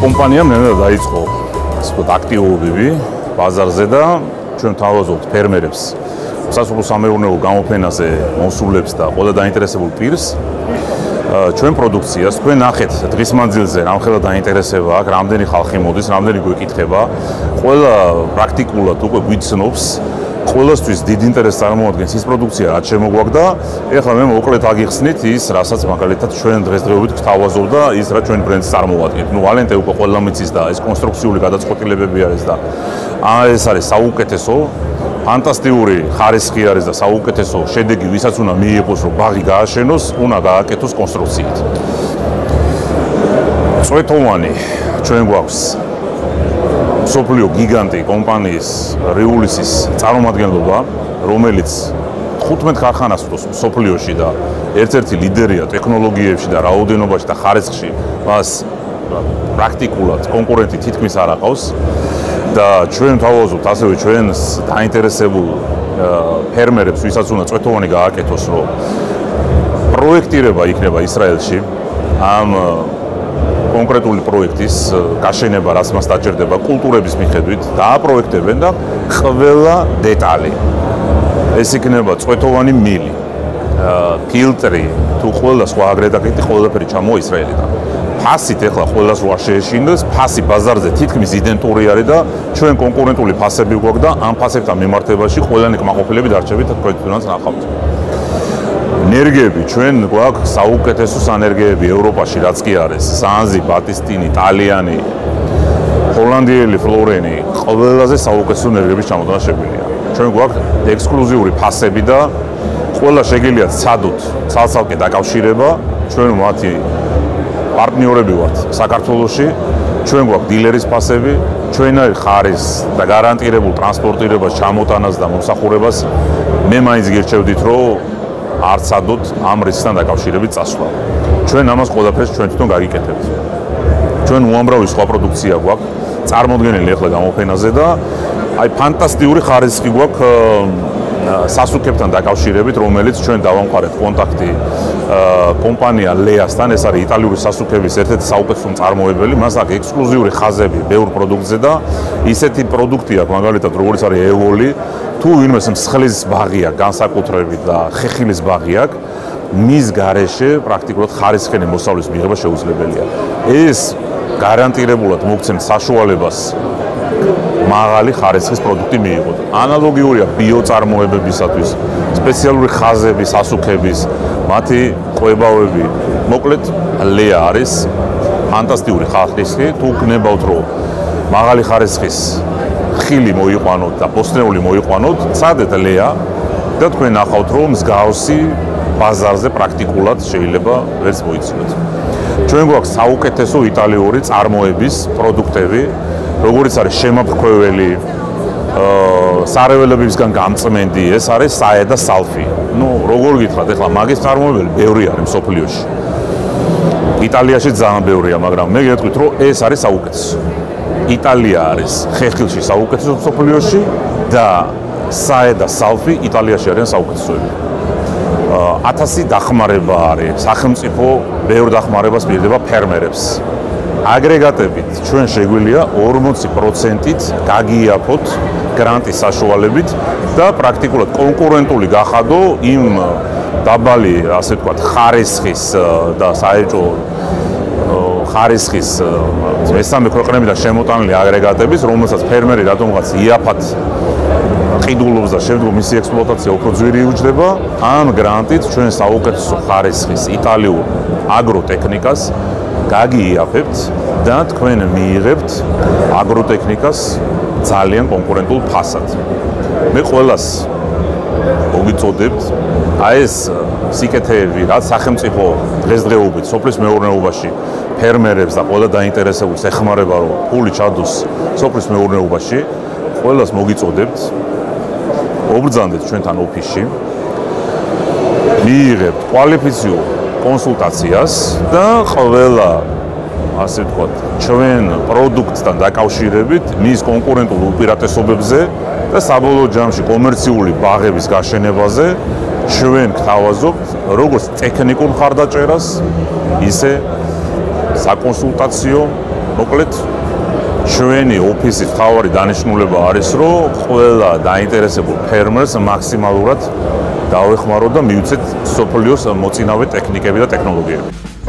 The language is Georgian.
კომპანიამ ნელა დაიწყო აქტიობები ბაზარზე და ჩვენ თავაზობთ ფერმერებს სასოფლო-სამეურნეო გამოფენაზე მოსულებს და ყველა დაინტერესებულ პირს ჩვენ პროდუქციას თქვენ ნახეთ დღის მანძილზე რამხელა დაინტერესება აქვს, რამდენი ხალხი მოდის, რამდენი გვეკითხება, ყველა პრაქტიკულად უკვე გვიცნობს, ყველასთვის დიდ ინტერესს წარმოადგენს ის პროდუქცია, რაც შემოგვაქვს და ეხლა მე მოკლედ აგიხსნით ის, რასაც მაგალითად ჩვენ დღესდღეობით გვთავაზობ და ის რაც ჩვენ ბრენდს წარმოვადგენთ. ნუ ვალენტე უკვე ყველა მიცის და ეს კონსტრუქციული გადაწყვეტილებები არის და ეს არის საუკეთესო ფანტასტიკური ხარისხი არის და საუკეთესო შედეგი ვისაც უნდა მიიღოს რომ ბაღი გააშენოს, უნდა გააკეთოს კონსტრუქციით. წვეთოვანი ჩვენ გვაქვს სოფლიო გიგანტი კომპანიის რიულისის წარმომადგენლობა, რომელიც 15 ქარხანას ვთქვს სოფლიოში და ერთ-ერთი ლიდერია ტექნოლოგიებში და რაოდენობაში და ხარისხში, მას პრაქტიკულად კონკურენტი თითქმის არ აყავს. და ჩვენ თავაზობთ ასევე ჩვენს დაინტერესებულ ფერმერებს, ვისაც უნდა წვეთოვანი გააკეთოს, რომ პროექტირება იქნება ისრაელში ამ კონკრეტული პროექტის გაშენება, რაც მას დაჭირდება კულტურების მიხედვით, დააპროექტებენ და ყველა დეტალი. ეს იქნება წვეთოვანი მილი, ფილტრი, თუ ყველა სხვა აგრეგატი, ყველაფერი ჩამოვა ისრაელიდან. ფასით ეხლა ყველას რო არ შეეშინდეს, ფასი ბაზარზე თითქმის იდენტური არის და ჩვენ კონკურენტული ფასები გვაქვს და ამ ფასებთან მიმართებაში ყველანი კმაყოფილები დარჩებით თქვენ თვითონაც ნახავთ. ენერგიები ჩვენ გვაქვს საუკეთესო სანერგეები ევროპაში, რაც კი არის სანზი, ბატისტინი, ტალიანი, ჰოლანდიელი ფლორენი, ყველაზე საუკეთესო ენერგიების ჩამოტანა შეგვიძლია. ჩვენ გვაქვს ექსკლუზიური ფასები და ყველა შეგიძლიათ ცადოთ ცალ-ცალკე დაკავშირება, ჩვენ მათი პარტნიორები ვართ საქართველოში, ჩვენ გვაქვს დილერის ფასები, ჩვენაირ ხარისხს და გარანტირებულ ტრანსპორტირებას, ჩამოტანას და მომსახურებას მე მაინც გირჩევდით, რომ არ ცადოთ ამ რისკთან დაკავშირებით წასვლა. ჩვენ ამას ყველაფერს ჩვენ თვითონ გაგიკეთებთ. ჩვენ უამრავი სხვა პროდუქცია გვაქვს წარმოდგენილი ახლა გამოფენაზე და აი ფანტასტიკური ხარისხი გვაქვს სასუქებთან დაკავშირებით, რომელიც ჩვენ დავამყარეთ კონტაქტი კომპანია ლეასთან, ეს არის იტალიური სასუქების ერთ-ერთი საუკეთესო მწარმოებელი, მას აქვს ექსკლუზიური ხაზები ბევრ პროდუქტზე და ისეთი პროდუქტი აქვს, მაგალითად როგორც არის ევოლი, თუ ვინმეს მსხლის ბაღი აქვს, განსაკუთრებით და ხეხილის ბაღი აქვს, მის გარეშე პრაქტიკულად ხარისხიანი მოსავლის მიღება შეუძლებელია. ეს გარანტირებულად მოგცემს საშუალებას მაღალი ხარისხის პროდუქტი მიიღოთ. ანალოგიურია ბიოწარმოებებისათვის, სპეციალური ხაზები, სასუქების, მათი ყვებავები. მოკლედ, ლეა არის ფანტასტიკური ხარისხი, თუ გნებავთ რომ მაღალი ხარისხის ხილი მოიყვანოთ და პოსტნეული მოიყვანოთ, წადეთ ლეა და თქვენ ნახავთ რომ მსგავსი ბაზარზე პრაქტიკულად შეიძლება ვერც მოიცნოთ. ჩვენ გვაქვს საუკეთესო იტალიური წარმოების პროდუქტები, როგორც არის შემაფრქვეველი, სარეველებისგან გამწმენდი, ეს არის საე და სალფი. ნუ როგორ გითხრათ, ეხლა მაგის წარმოებელი ბევრი არის მსოფლიოში. იტალიაში ძალიან ბევრია, მაგრამ მე გეტყვით, რომ ეს არის საუკეთესო. იტალია არის ხეხილში საუკეთესო მსოფლიოში და საე და სალფი იტალიაში არიან საუკეთესოები. 1000 დახმარება არის, სახელმწიფო ბევრ დახმარებას მიღება ფერმერებს. აგრეგატებით ჩვენ შეგვიძლია 40%-ით გაგიაფოთ გრანტის საშუალებით და პრაქტიკულად კონკურენტული გახადო იმ დაბალი, ასე ვთქვათ, ხარისხის და საეჭვო ხარისხის მესამე ქვეყნებიდან შემოტანილი აგრეგატების, რომელსაც ფერმერი რატომღაც იაფად ყიდულობს და შემდგომ მისი ექსპლუატაცია უფრო ძვირი იუჯდება, ამ გრანტით ჩვენ საუკეთესო ხარისხის იტალიურ აგროტექნიკას გაგიაფებთ და თქვენ მიიღებთ აგროტექნიკას ძალიან კონკურენტულ ფასად. მე ყველას მოგიწოდებთ, აი ეს სიკეთეები, რაც სახელმწიფო დღესდღეობით სოფლის მეურნეობაში ფერმერებს და ყველა დაინტერესებულს ეხმარება, რომ ფული ჩადოს სოფლის მეურნეობაში, ყველას მოგიწოდებთ, ობრძანდეთ ჩვენთან ოფისში, მიიღებთ კვალიფიციურ კონსულტაციას და ყველა, ასე ვთქვათ, ჩვენ პროდუქტთან დაკავშირებით მის კონკურენტულ უპირატესობებზე და საბოლოო ჯამში კომერციული ბაღების გაშენებაზე ჩვენ გთავაზობთ როგორც ტექნიკურ მხარდაჭერას, ისე საკონსულტაციო მოკლედ ჩვენი ოფისის მთავარი დანიშნულება არის, რომ ყველა დაინტერესებულ ფერმერს მაქსიმალურად დავეხმაროთ და მივცეთ სოფლიოს მოწინავე ტექნიკები და ტექნოლოგიები.